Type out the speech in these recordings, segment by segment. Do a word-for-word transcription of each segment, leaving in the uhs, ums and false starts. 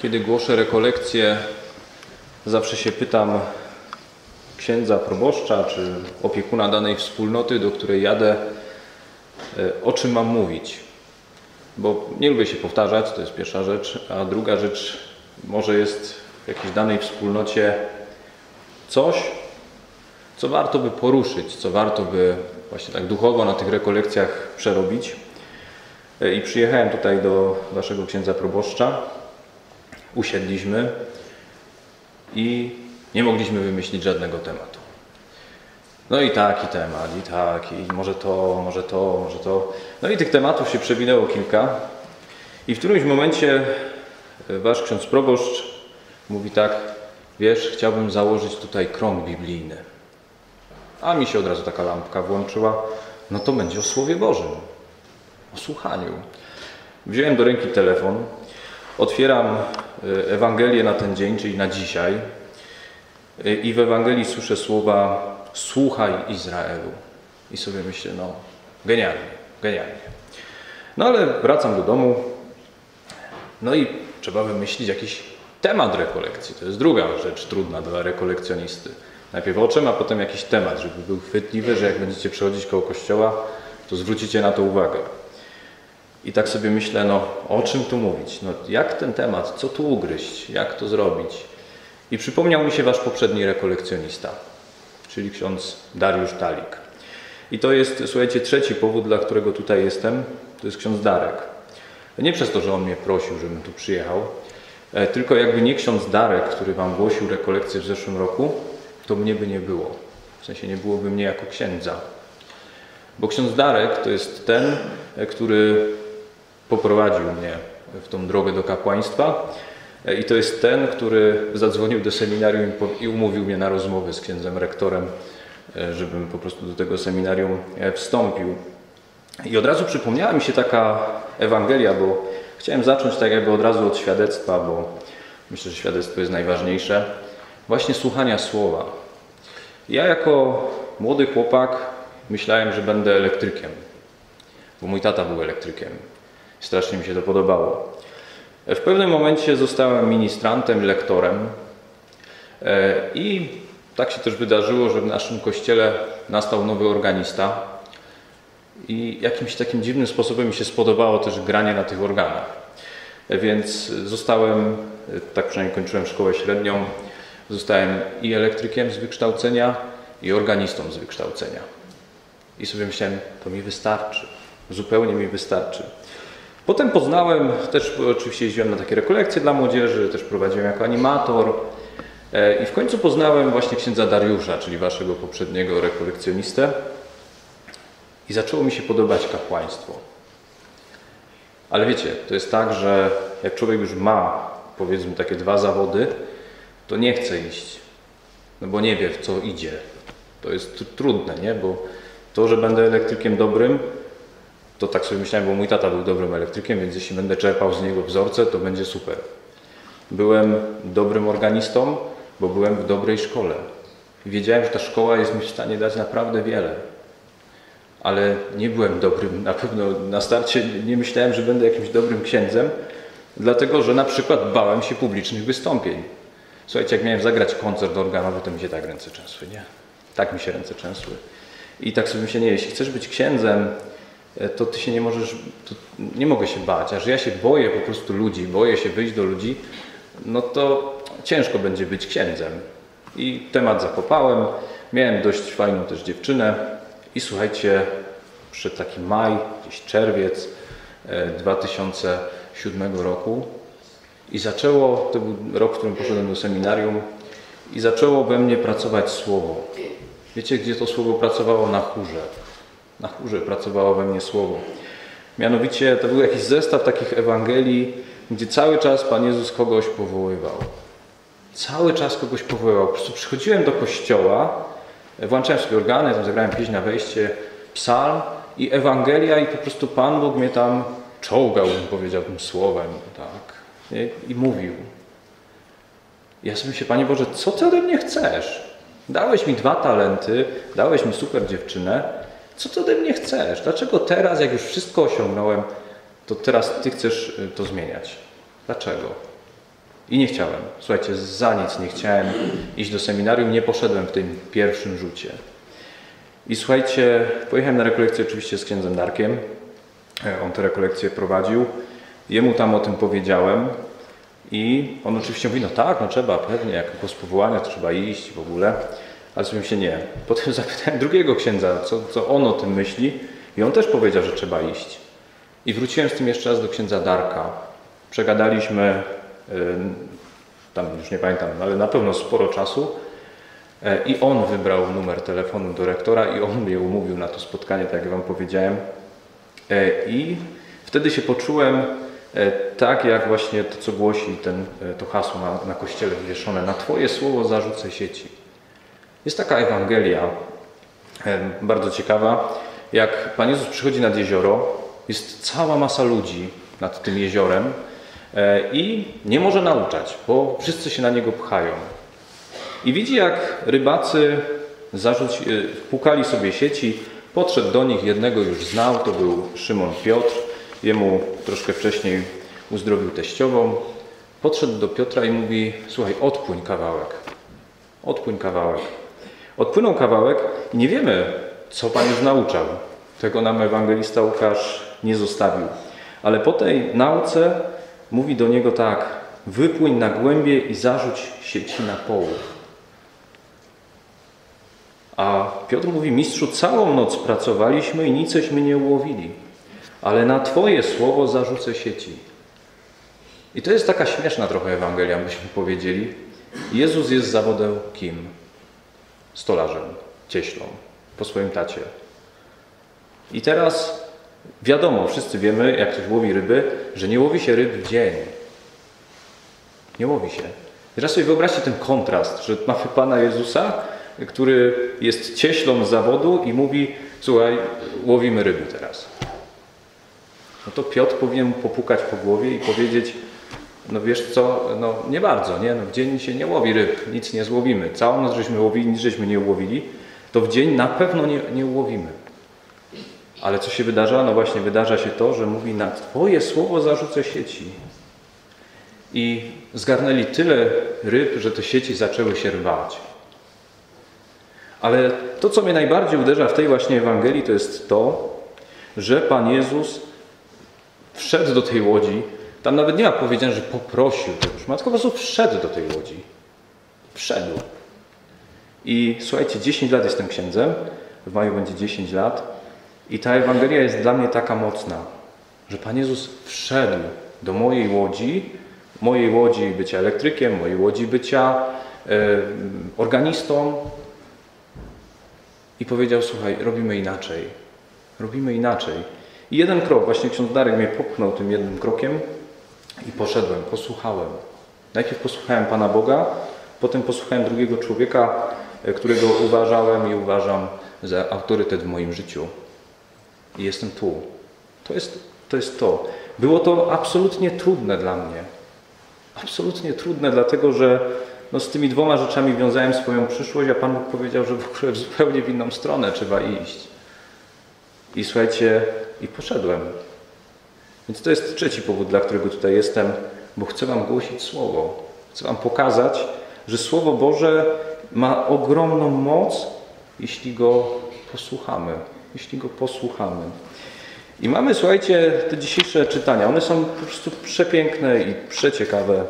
Kiedy głoszę rekolekcje, zawsze się pytam księdza proboszcza czy opiekuna danej wspólnoty, do której jadę, o czym mam mówić. Bo nie lubię się powtarzać, to jest pierwsza rzecz, a druga rzecz, może jest w jakiejś danej wspólnocie coś, co warto by poruszyć, co warto by właśnie tak duchowo na tych rekolekcjach przerobić. I przyjechałem tutaj do waszego księdza proboszcza, usiedliśmy i nie mogliśmy wymyślić żadnego tematu. No i taki temat, i taki, i może to, może to, może to. No i tych tematów się przewinęło kilka. I w którymś momencie wasz ksiądz proboszcz mówi tak: wiesz, chciałbym założyć tutaj krąg biblijny. A mi się od razu taka lampka włączyła. No to będzie o Słowie Bożym, o słuchaniu. Wziąłem do ręki telefon, otwieram Ewangelię na ten dzień, czyli na dzisiaj, i w Ewangelii słyszę słowa: słuchaj Izraelu. I sobie myślę, no genialnie, genialnie. No ale wracam do domu, no i trzeba wymyślić jakiś temat rekolekcji. To jest druga rzecz trudna dla rekolekcjonisty. Najpierw o czym, a potem jakiś temat, żeby był chwytliwy, że jak będziecie przechodzić koło kościoła, to zwrócicie na to uwagę. I tak sobie myślę, no o czym tu mówić? No jak ten temat, co tu ugryźć, jak to zrobić? I przypomniał mi się wasz poprzedni rekolekcjonista, czyli ksiądz Dariusz Talik. I to jest, słuchajcie, trzeci powód, dla którego tutaj jestem, to jest ksiądz Darek. Nie przez to, że on mnie prosił, żebym tu przyjechał, tylko jakby nie ksiądz Darek, który wam głosił rekolekcję w zeszłym roku, to mnie by nie było. W sensie nie byłoby mnie jako księdza. Bo ksiądz Darek to jest ten, który poprowadził mnie w tą drogę do kapłaństwa. I to jest ten, który zadzwonił do seminarium i umówił mnie na rozmowę z księdzem rektorem, żebym po prostu do tego seminarium wstąpił. I od razu przypomniała mi się taka Ewangelia, bo chciałem zacząć tak jakby od razu od świadectwa, bo myślę, że świadectwo jest najważniejsze. Właśnie słuchania słowa. Ja jako młody chłopak myślałem, że będę elektrykiem, bo mój tata był elektrykiem. Strasznie mi się to podobało. W pewnym momencie zostałem ministrantem, lektorem i tak się też wydarzyło, że w naszym kościele nastał nowy organista i jakimś takim dziwnym sposobem mi się spodobało też granie na tych organach. Więc zostałem, tak przynajmniej kończyłem szkołę średnią, zostałem i elektrykiem z wykształcenia, i organistą z wykształcenia. I sobie myślałem, to mi wystarczy, zupełnie mi wystarczy. Potem poznałem, też oczywiście jeździłem na takie rekolekcje dla młodzieży, też prowadziłem jako animator i w końcu poznałem właśnie księdza Dariusza, czyli waszego poprzedniego rekolekcjonistę, i zaczęło mi się podobać kapłaństwo. Ale wiecie, to jest tak, że jak człowiek już ma, powiedzmy, takie dwa zawody, to nie chce iść, no bo nie wie, w co idzie. To jest trudne, nie? Bo to, że będę elektrykiem dobrym, to tak sobie myślałem, bo mój tata był dobrym elektrykiem, więc jeśli będę czerpał z niego wzorce, to będzie super. Byłem dobrym organistą, bo byłem w dobrej szkole. I wiedziałem, że ta szkoła jest mi w stanie dać naprawdę wiele. Ale nie byłem dobrym, na pewno na starcie nie myślałem, że będę jakimś dobrym księdzem, dlatego że na przykład bałem się publicznych wystąpień. Słuchajcie, jak miałem zagrać koncert organowy, to mi się tak ręce trzęsły, nie? Tak mi się ręce trzęsły. I tak sobie myślę, nie, jeśli chcesz być księdzem, to ty się nie możesz, to nie mogę się bać, a że ja się boję po prostu ludzi, boję się wyjść do ludzi, no to ciężko będzie być księdzem. I temat zakopałem, miałem dość fajną też dziewczynę i słuchajcie, przed taki maj, gdzieś czerwiec dwa tysiące siódmego roku i zaczęło, to był rok, w którym poszedłem do seminarium i zaczęło we mnie pracować słowo. Wiecie, gdzie to słowo pracowało? Na chórze. Na chórze pracowało we mnie słowo. Mianowicie to był jakiś zestaw takich Ewangelii, gdzie cały czas Pan Jezus kogoś powoływał. Cały czas kogoś powoływał. Po prostu przychodziłem do kościoła, włączałem sobie organy, tam zagrałem pieśń na wejście, psalm i Ewangelia i po prostu Pan Bóg mnie tam czołgał, bym powiedział, tym słowem. Tak. I, i mówił. Ja sobie myślę, Panie Boże, co Ty ode mnie chcesz? Dałeś mi dwa talenty, dałeś mi super dziewczynę, co Ty ode mnie chcesz? Dlaczego teraz, jak już wszystko osiągnąłem, to teraz Ty chcesz to zmieniać? Dlaczego? I nie chciałem. Słuchajcie, za nic nie chciałem iść do seminarium, nie poszedłem w tym pierwszym rzucie. I słuchajcie, pojechałem na rekolekcję oczywiście z księdzem Darkiem. On tę rekolekcję prowadził. Jemu tam o tym powiedziałem. I on oczywiście mówi, no tak, no trzeba, pewnie, jak głos powołania, to trzeba iść w ogóle. Ale sobie się nie. Potem zapytałem drugiego księdza, co, co on o tym myśli. I on też powiedział, że trzeba iść. I wróciłem z tym jeszcze raz do księdza Darka. Przegadaliśmy, yy, tam już nie pamiętam, ale na pewno sporo czasu. Yy, I on wybrał numer telefonu do rektora i on mnie umówił na to spotkanie, tak jak wam powiedziałem. Yy, I wtedy się poczułem yy, tak, jak właśnie to, co głosi ten, yy, to hasło na, na kościele wywieszone. Na Twoje słowo zarzucę sieci. Jest taka Ewangelia, yy, bardzo ciekawa. Jak Pan Jezus przychodzi nad jezioro, jest cała masa ludzi nad tym jeziorem i nie może nauczać, bo wszyscy się na Niego pchają. I widzi, jak rybacy zarzuci, pukali sobie sieci, podszedł do nich, jednego już znał, to był Szymon Piotr, jemu troszkę wcześniej uzdrowił teściową. Podszedł do Piotra i mówi, słuchaj, odpłyń kawałek, odpłyń kawałek. Odpłynął kawałek i nie wiemy, co Pan już nauczał. Tego nam ewangelista Łukasz nie zostawił. Ale po tej nauce mówi do niego tak: wypłyń na głębie i zarzuć sieci na połów. A Piotr mówi, mistrzu, całą noc pracowaliśmy i niceśmy nie ułowili, ale na Twoje słowo zarzucę sieci. I to jest taka śmieszna trochę Ewangelia, byśmy powiedzieli. Jezus jest zawodem kim? Stolarzem, cieślą, po swoim tacie. I teraz wiadomo, wszyscy wiemy, jak ktoś łowi ryby, że nie łowi się ryb w dzień. Nie łowi się. Teraz sobie wyobraźcie ten kontrast, że mamy Pana Jezusa, który jest cieślą z zawodu i mówi, słuchaj, łowimy ryby teraz. No to Piotr powinien mu popukać po głowie i powiedzieć, no wiesz co, no nie bardzo, nie? No w dzień się nie łowi ryb, nic nie złowimy. Całą noc żeśmy łowili, nic żeśmy nie ułowili, to w dzień na pewno nie, nie ułowimy. Ale co się wydarza? No właśnie wydarza się to, że mówi, na Twoje słowo zarzucę sieci. I zgarnęli tyle ryb, że te sieci zaczęły się rwać. Ale to, co mnie najbardziej uderza w tej właśnie Ewangelii, to jest to, że Pan Jezus wszedł do tej łodzi. Tam nawet nie ma powiedziane, że poprosił tego szmat, tylko po prostu wszedł do tej łodzi. Wszedł. I słuchajcie, dziesięć lat jestem księdzem, w maju będzie dziesięć lat i ta Ewangelia jest dla mnie taka mocna, że Pan Jezus wszedł do mojej łodzi, mojej łodzi bycia elektrykiem, mojej łodzi bycia e, organistą i powiedział, słuchaj, robimy inaczej. Robimy inaczej. I jeden krok, właśnie ksiądz Darek mnie popchnął tym jednym krokiem i poszedłem, posłuchałem. Najpierw posłuchałem Pana Boga, potem posłuchałem drugiego człowieka, którego uważałem i uważam za autorytet w moim życiu. I jestem tu. To jest to. Jest to. Było to absolutnie trudne dla mnie. Absolutnie trudne, dlatego że no, z tymi dwoma rzeczami wiązałem swoją przyszłość, a Pan Bóg powiedział, że w ogóle w zupełnie w inną stronę trzeba iść. I słuchajcie, i poszedłem. Więc to jest trzeci powód, dla którego tutaj jestem, bo chcę Wam głosić Słowo. Chcę Wam pokazać, że Słowo Boże ma ogromną moc, jeśli go posłuchamy. Jeśli go posłuchamy. I mamy, słuchajcie, te dzisiejsze czytania. One są po prostu przepiękne i przeciekawe.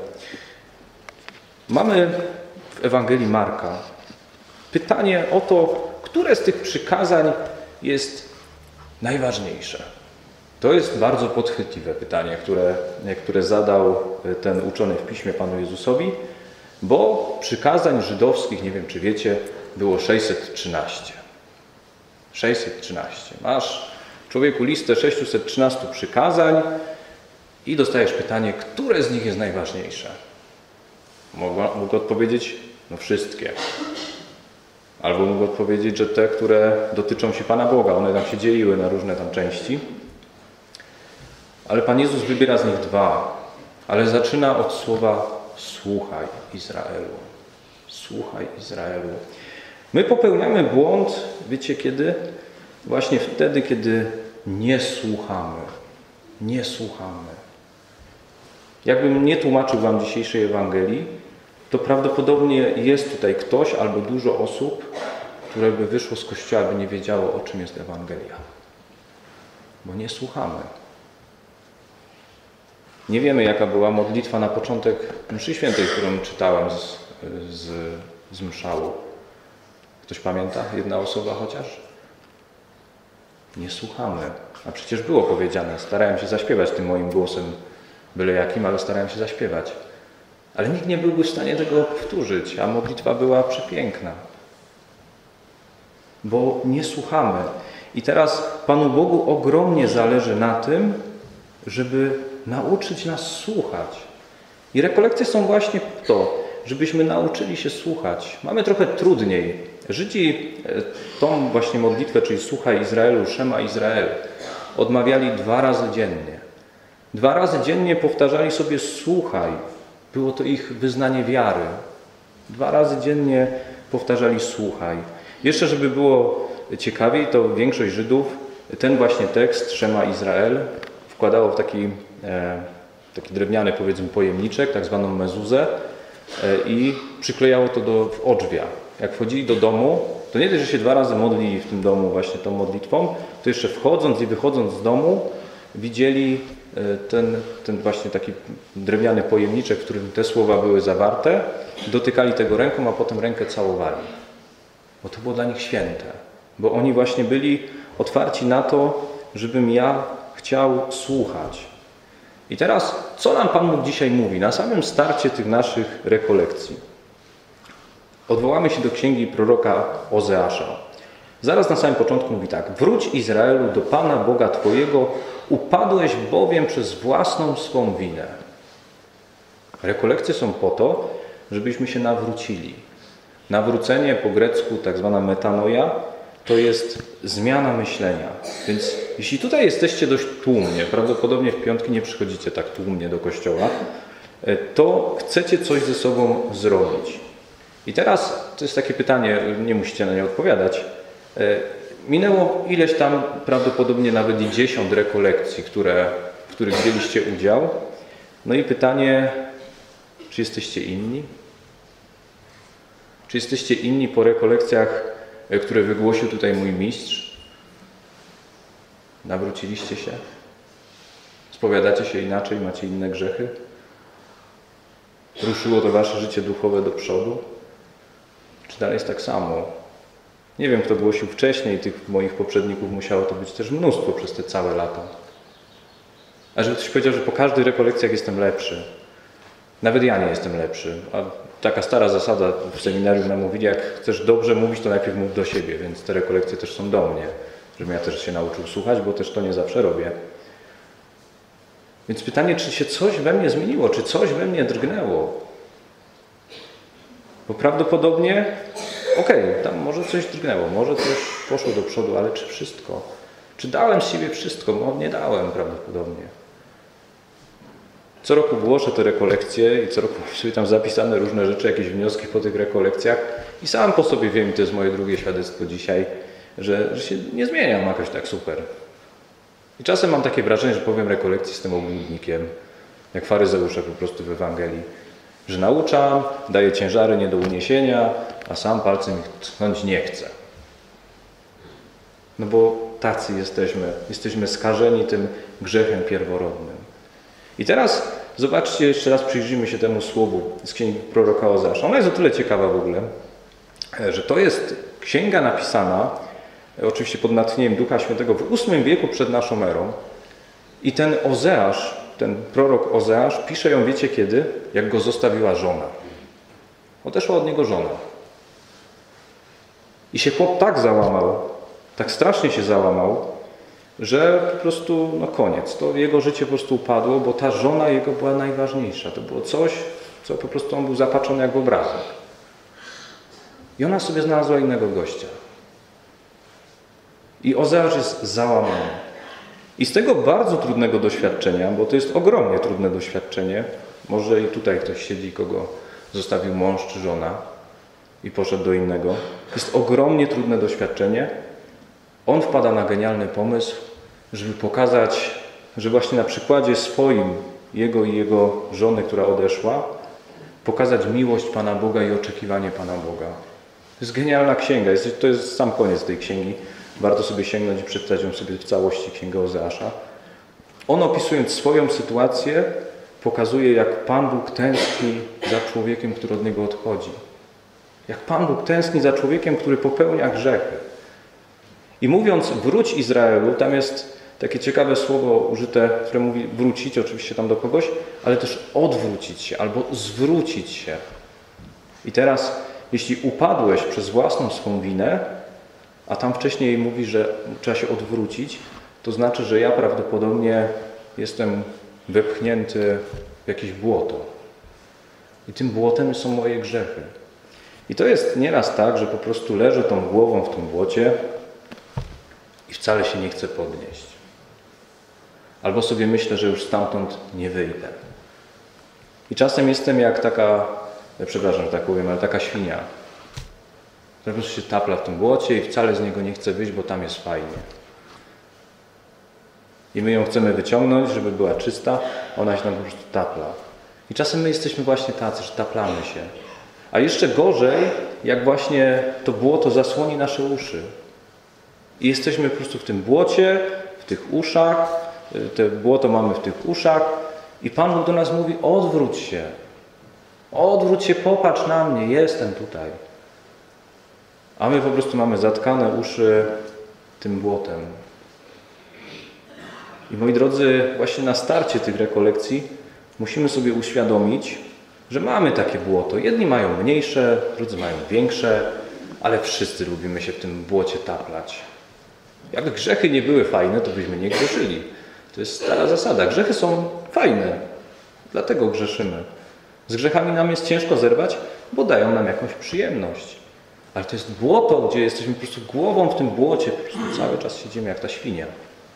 Mamy w Ewangelii Marka pytanie o to, które z tych przykazań jest najważniejsze. To jest bardzo podchwytliwe pytanie, które, które zadał ten uczony w Piśmie Panu Jezusowi, bo przykazań żydowskich, nie wiem czy wiecie, było sześćset trzynaście. sześćset trzynaście. Masz, człowieku, listę sześciuset trzynastu przykazań i dostajesz pytanie, które z nich jest najważniejsze. Mógł, mógł odpowiedzieć, no wszystkie. Albo mógł odpowiedzieć, że te, które dotyczą się Pana Boga, one tam się dzieliły na różne tam części. Ale Pan Jezus wybiera z nich dwa, ale zaczyna od słowa słuchaj Izraelu. Słuchaj Izraelu. My popełniamy błąd, wiecie kiedy? Właśnie wtedy, kiedy nie słuchamy. Nie słuchamy. Jakbym nie tłumaczył wam dzisiejszej Ewangelii, to prawdopodobnie jest tutaj ktoś albo dużo osób, które by wyszło z kościoła, by nie wiedziało, o czym jest Ewangelia. Bo nie słuchamy. Nie wiemy, jaka była modlitwa na początek mszy świętej, którą czytałem z, z, z mszału. Ktoś pamięta? Jedna osoba chociaż? Nie słuchamy. A przecież było powiedziane, starałem się zaśpiewać tym moim głosem, byle jakim, ale starałem się zaśpiewać. Ale nikt nie byłby w stanie tego powtórzyć, a modlitwa była przepiękna. Bo nie słuchamy. I teraz Panu Bogu ogromnie zależy na tym, żeby nauczyć nas słuchać. I rekolekcje są właśnie to, żebyśmy nauczyli się słuchać. Mamy trochę trudniej. Żydzi tą właśnie modlitwę, czyli Słuchaj Izraelu, Szema Izrael, odmawiali dwa razy dziennie. Dwa razy dziennie powtarzali sobie słuchaj. Było to ich wyznanie wiary. Dwa razy dziennie powtarzali słuchaj. Jeszcze, żeby było ciekawiej, to większość Żydów ten właśnie tekst Szema Izrael wkładało w taki, e, taki drewniany, powiedzmy, pojemniczek, tak zwaną mezuzę e, i przyklejało to do w odrzwia. Jak wchodzili do domu, to nie tylko, że się dwa razy modlili w tym domu właśnie tą modlitwą, to jeszcze wchodząc i wychodząc z domu widzieli ten, ten właśnie taki drewniany pojemniczek, w którym te słowa były zawarte, dotykali tego ręką, a potem rękę całowali. Bo to było dla nich święte. Bo oni właśnie byli otwarci na to, żebym ja chciał słuchać. I teraz, co nam Pan Bóg dzisiaj mówi na samym starcie tych naszych rekolekcji? Odwołamy się do księgi proroka Ozeasza. Zaraz na samym początku mówi tak. Wróć Izraelu do Pana Boga Twojego, upadłeś bowiem przez własną swą winę. Rekolekcje są po to, żebyśmy się nawrócili. Nawrócenie po grecku, tak zwana metanoia, to jest zmiana myślenia. Więc jeśli tutaj jesteście dość tłumnie, prawdopodobnie w piątki nie przychodzicie tak tłumnie do kościoła, to chcecie coś ze sobą zrobić. I teraz to jest takie pytanie, nie musicie na nie odpowiadać. Minęło ileś tam, prawdopodobnie nawet i dziesiąt rekolekcji, które, w których wzięliście udział. No i pytanie, czy jesteście inni? Czy jesteście inni po rekolekcjach, które wygłosił tutaj mój mistrz? Nawróciliście się? Spowiadacie się inaczej? Macie inne grzechy? Ruszyło to wasze życie duchowe do przodu? Czy dalej jest tak samo? Nie wiem, kto głosił wcześniej, tych moich poprzedników musiało to być też mnóstwo przez te całe lata. A żeby ktoś powiedział, że po każdych rekolekcjach jestem lepszy. Nawet ja nie jestem lepszy. A taka stara zasada w seminarium nam mówili, jak chcesz dobrze mówić, to najpierw mów do siebie, więc te rekolekcje też są do mnie. Żebym ja też się nauczył słuchać, bo też to nie zawsze robię. Więc pytanie, czy się coś we mnie zmieniło, czy coś we mnie drgnęło? Bo prawdopodobnie, okej, okay, tam może coś drgnęło, może coś poszło do przodu, ale czy wszystko? Czy dałem z siebie wszystko? No nie dałem prawdopodobnie. Co roku głoszę te rekolekcje i co roku mam sobie tam zapisane różne rzeczy, jakieś wnioski po tych rekolekcjach i sam po sobie wiem, i to jest moje drugie świadectwo dzisiaj, że, że się nie zmieniam jakoś tak super. I czasem mam takie wrażenie, że powiem rekolekcji, jestem obłudnikiem, jak faryzeusze po prostu w Ewangelii, że nauczam, daję ciężary nie do uniesienia, a sam palcem ich tknąć nie chcę. No bo tacy jesteśmy, jesteśmy skażeni tym grzechem pierworodnym. I teraz zobaczcie, jeszcze raz przyjrzyjmy się temu słowu z księgi proroka Ozeasza. Ona jest o tyle ciekawa w ogóle, że to jest księga napisana, oczywiście pod natchnieniem Ducha Świętego, w ósmym wieku przed naszą erą. I ten Ozeasz, ten prorok Ozeasz pisze ją, wiecie kiedy? Jak go zostawiła żona. Odeszła od niego żona. I się chłop tak załamał, tak strasznie się załamał, że po prostu, no koniec. To jego życie po prostu upadło, bo ta żona jego była najważniejsza. To było coś, co po prostu on był zapatrzony jak w obrazek. I ona sobie znalazła innego gościa. I Ozeasz jest załamany. I z tego bardzo trudnego doświadczenia, bo to jest ogromnie trudne doświadczenie, może i tutaj ktoś siedzi, kogo zostawił mąż czy żona i poszedł do innego. Jest ogromnie trudne doświadczenie. On wpada na genialny pomysł, żeby pokazać, że właśnie na przykładzie swoim jego i jego żony, która odeszła, pokazać miłość Pana Boga i oczekiwanie Pana Boga. To jest genialna księga, to jest sam koniec tej księgi. Warto sobie sięgnąć i przeczytać ją sobie w całości, księgę Ozeasza. On, opisując swoją sytuację, pokazuje, jak Pan Bóg tęskni za człowiekiem, który od niego odchodzi. Jak Pan Bóg tęskni za człowiekiem, który popełnia grzechy. I mówiąc wróć Izraelu, tam jest takie ciekawe słowo użyte, które mówi wrócić, oczywiście tam do kogoś, ale też odwrócić się albo zwrócić się. I teraz, jeśli upadłeś przez własną swą winę, a tam wcześniej mówi, że trzeba się odwrócić, to znaczy, że ja prawdopodobnie jestem wepchnięty w jakieś błoto. I tym błotem są moje grzechy. I to jest nieraz tak, że po prostu leżę tą głową w tym błocie i wcale się nie chcę podnieść. Albo sobie myślę, że już stamtąd nie wyjdę. I czasem jestem jak taka, przepraszam, że tak powiem, ale taka świnia. Po prostu się tapla w tym błocie i wcale z niego nie chce wyjść, bo tam jest fajnie. I my ją chcemy wyciągnąć, żeby była czysta, a ona się tam po prostu tapla. I czasem my jesteśmy właśnie tacy, że taplamy się. A jeszcze gorzej, jak właśnie to błoto zasłoni nasze uszy. I jesteśmy po prostu w tym błocie, w tych uszach, te błoto mamy w tych uszach i Pan Bóg do nas mówi, odwróć się. Odwróć się, popatrz na mnie, jestem tutaj. A my po prostu mamy zatkane uszy tym błotem. I moi drodzy, właśnie na starcie tych rekolekcji musimy sobie uświadomić, że mamy takie błoto. Jedni mają mniejsze, drudzy mają większe, ale wszyscy lubimy się w tym błocie taplać. Jakby grzechy nie były fajne, to byśmy nie grzeszyli. To jest stara zasada. Grzechy są fajne, dlatego grzeszymy. Z grzechami nam jest ciężko zerwać, bo dają nam jakąś przyjemność. Ale to jest błoto, gdzie jesteśmy po prostu głową w tym błocie, po prostu cały czas siedzimy jak ta świnia.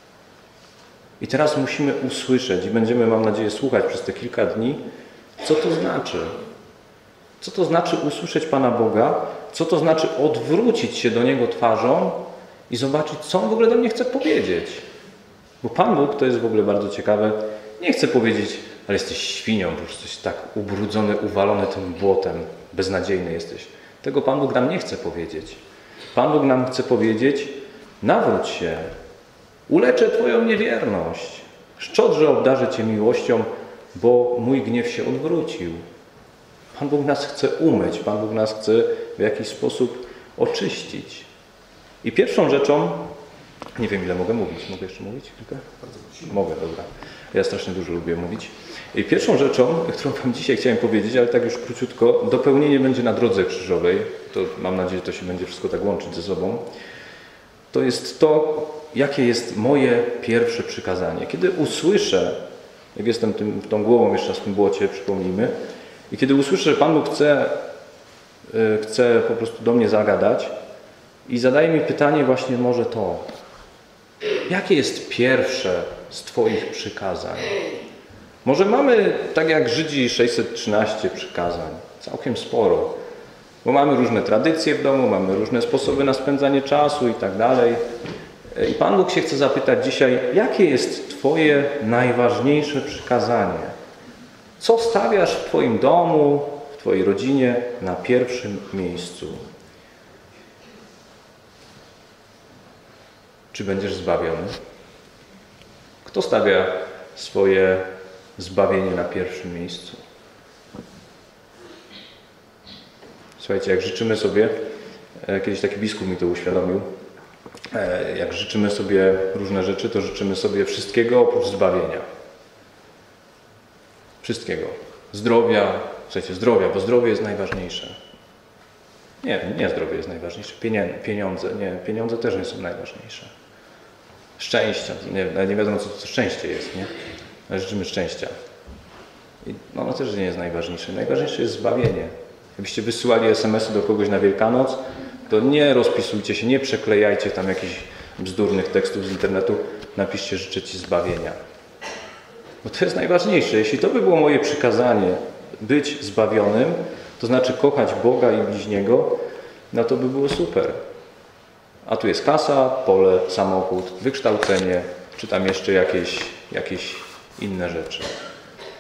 I teraz musimy usłyszeć i będziemy, mam nadzieję, słuchać przez te kilka dni, co to znaczy. Co to znaczy usłyszeć Pana Boga, co to znaczy odwrócić się do Niego twarzą i zobaczyć, co On w ogóle do mnie chce powiedzieć. Bo Pan Bóg, to jest w ogóle bardzo ciekawe, nie chce powiedzieć, ale jesteś świnią, po prostu jesteś tak ubrudzony, uwalony tym błotem, beznadziejny jesteś. Tego Pan Bóg nam nie chce powiedzieć. Pan Bóg nam chce powiedzieć, nawróć się, uleczę Twoją niewierność, szczodrze obdarzę Cię miłością, bo mój gniew się odwrócił. Pan Bóg nas chce umyć, Pan Bóg nas chce w jakiś sposób oczyścić. I pierwszą rzeczą, nie wiem ile mogę mówić, mogę jeszcze mówić? Mogę, dobra. Ja strasznie dużo lubię mówić. I pierwszą rzeczą, którą Wam dzisiaj chciałem powiedzieć, ale tak już króciutko, dopełnienie będzie na drodze krzyżowej, to mam nadzieję, że to się będzie wszystko tak łączyć ze sobą, to jest to, jakie jest moje pierwsze przykazanie. Kiedy usłyszę, jak jestem tym, tą głową jeszcze w tym błocie, przypomnijmy, i kiedy usłyszę, że Pan Bóg chce, yy, chce po prostu do mnie zagadać i zadaje mi pytanie właśnie może to, jakie jest pierwsze z Twoich przykazań? Może mamy, tak jak Żydzi, sześćset trzynaście przykazań, całkiem sporo, bo mamy różne tradycje w domu, mamy różne sposoby na spędzanie czasu i tak dalej. I Pan Bóg się chce zapytać dzisiaj, jakie jest Twoje najważniejsze przykazanie? Co stawiasz w Twoim domu, w Twojej rodzinie na pierwszym miejscu? Czy będziesz zbawiony? Kto stawia swoje zbawienie na pierwszym miejscu? Słuchajcie, jak życzymy sobie, kiedyś taki biskup mi to uświadomił, jak życzymy sobie różne rzeczy, to życzymy sobie wszystkiego oprócz zbawienia. Wszystkiego. Zdrowia, słuchajcie, zdrowia, bo zdrowie jest najważniejsze. Nie, nie zdrowie jest najważniejsze. Pieniądze, nie, pieniądze też nie są najważniejsze. Szczęścia, nie, nie wiadomo co to szczęście jest, nie? Ale życzymy szczęścia. I ono też nie jest najważniejsze. Najważniejsze jest zbawienie. Gdybyście wysyłali es em esy do kogoś na Wielkanoc, to nie rozpisujcie się, nie przeklejajcie tam jakichś bzdurnych tekstów z internetu, napiszcie życzę Ci zbawienia. Bo to jest najważniejsze. Jeśli to by było moje przykazanie, być zbawionym, to znaczy kochać Boga i bliźniego, no to by było super. A tu jest kasa, pole, samochód, wykształcenie, czy tam jeszcze jakieś, jakieś inne rzeczy.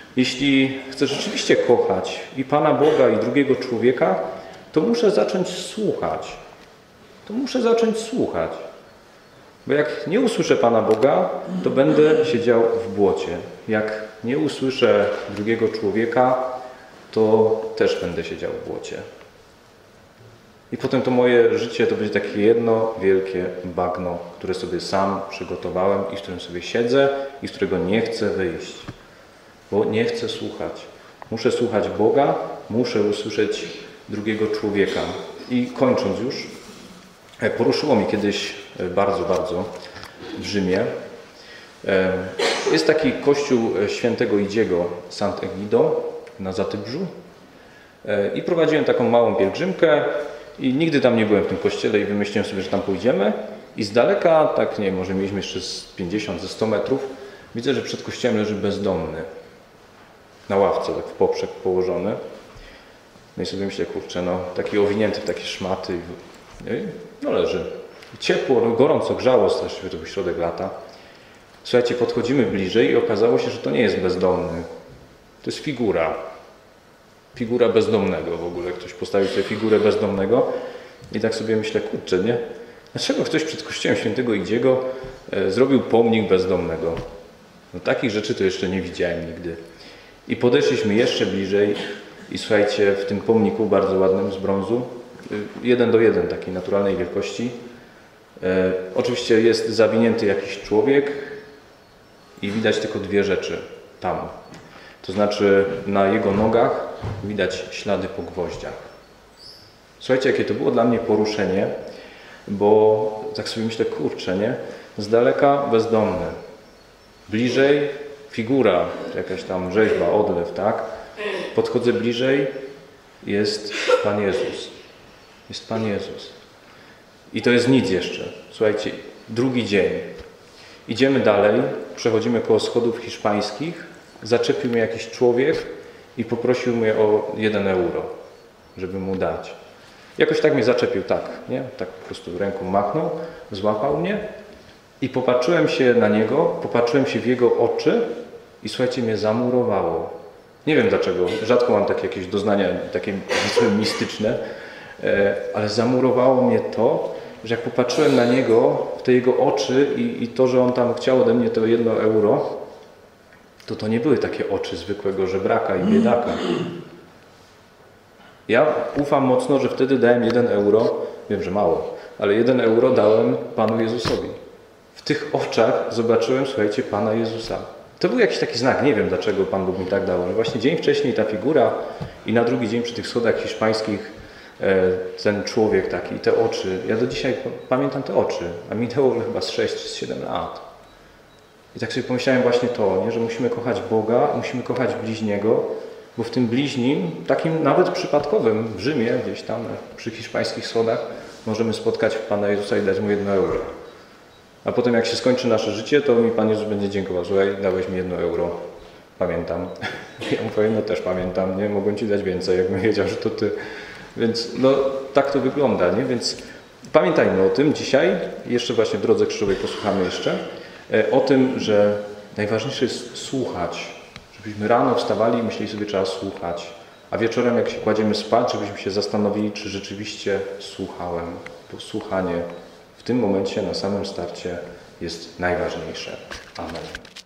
Jeśli chcę rzeczywiście kochać i Pana Boga, i drugiego człowieka, to muszę zacząć słuchać. To muszę zacząć słuchać. Bo jak nie usłyszę Pana Boga, to będę siedział w błocie. Jak nie usłyszę drugiego człowieka, to też będę siedział w błocie. I potem to moje życie to będzie takie jedno wielkie bagno, które sobie sam przygotowałem i w którym sobie siedzę i z którego nie chcę wyjść. Bo nie chcę słuchać. Muszę słuchać Boga, muszę usłyszeć drugiego człowieka. I kończąc już, poruszyło mnie kiedyś bardzo, bardzo w Rzymie. Jest taki kościół świętego Idziego Sant'Egidio na Zatybrzu i prowadziłem taką małą pielgrzymkę i nigdy tam nie byłem w tym kościele i wymyśliłem sobie, że tam pójdziemy i z daleka, tak nie wiem, może mieliśmy jeszcze z pięćdziesiąt, ze sto metrów, widzę, że przed kościołem leży bezdomny na ławce, tak w poprzek położony. No i sobie myślę, kurczę, no taki owinięty w takie szmaty, no leży. Ciepło, no gorąco, grzało strasznie, to był środek lata. Słuchajcie, podchodzimy bliżej i okazało się, że to nie jest bezdomny. To jest figura. Figura bezdomnego w ogóle. Ktoś postawił sobie figurę bezdomnego i tak sobie myślę, kurczę, nie? Dlaczego ktoś przed kościołem świętego Idziego e, zrobił pomnik bezdomnego? No takich rzeczy to jeszcze nie widziałem nigdy. I podeszliśmy jeszcze bliżej i słuchajcie, w tym pomniku bardzo ładnym z brązu, jeden do jeden takiej naturalnej wielkości, e, oczywiście jest zawinięty jakiś człowiek i widać tylko dwie rzeczy tam. To znaczy na jego nogach widać ślady po gwoździach. Słuchajcie, jakie to było dla mnie poruszenie, bo tak sobie myślę, kurczę, nie? Z daleka bezdomny. Bliżej figura, jakaś tam rzeźba, odlew, tak? Podchodzę bliżej, jest Pan Jezus. Jest Pan Jezus. I to jest nic jeszcze. Słuchajcie, drugi dzień. Idziemy dalej, przechodzimy koło schodów hiszpańskich, zaczepił mnie jakiś człowiek i poprosił mnie o jeden euro, żeby mu dać. Jakoś tak mnie zaczepił, tak, nie? Tak po prostu ręką machnął, złapał mnie i popatrzyłem się na niego, popatrzyłem się w jego oczy i słuchajcie, mnie zamurowało. Nie wiem dlaczego, rzadko mam takie jakieś doznania, takie mistyczne, ale zamurowało mnie to, że jak popatrzyłem na niego, w te jego oczy i, i to, że on tam chciał ode mnie to jedno euro, to to nie były takie oczy zwykłego żebraka i biedaka. Ja ufam mocno, że wtedy dałem jeden euro, wiem, że mało, ale jeden euro dałem Panu Jezusowi. W tych oczach zobaczyłem, słuchajcie, Pana Jezusa. To był jakiś taki znak, nie wiem dlaczego Pan Bóg mi tak dał, ale właśnie dzień wcześniej ta figura i na drugi dzień przy tych schodach hiszpańskich ten człowiek taki i te oczy. Ja do dzisiaj pamiętam te oczy, a minęło chyba z sześć czy siedem lat. I tak sobie pomyślałem właśnie to, nie? Że musimy kochać Boga, musimy kochać bliźniego, bo w tym bliźnim, takim nawet przypadkowym w Rzymie, gdzieś tam przy hiszpańskich schodach, możemy spotkać Pana Jezusa i dać Mu jedno euro. A potem jak się skończy nasze życie, to mi Pan Jezus będzie dziękował. Słuchaj, dałeś mi jedno euro. Pamiętam. Ja mu powiem, no też pamiętam, nie? Mogłem Ci dać więcej, jakbym wiedział, że to Ty. Więc no tak to wygląda, nie? Więc pamiętajmy o tym dzisiaj. Jeszcze właśnie w Drodze Krzyżowej posłuchamy jeszcze. O tym, że najważniejsze jest słuchać. Żebyśmy rano wstawali i myśleli sobie, trzeba słuchać. A wieczorem, jak się kładziemy spać, żebyśmy się zastanowili, czy rzeczywiście słuchałem. Bo słuchanie w tym momencie, na samym starcie jest najważniejsze. Amen.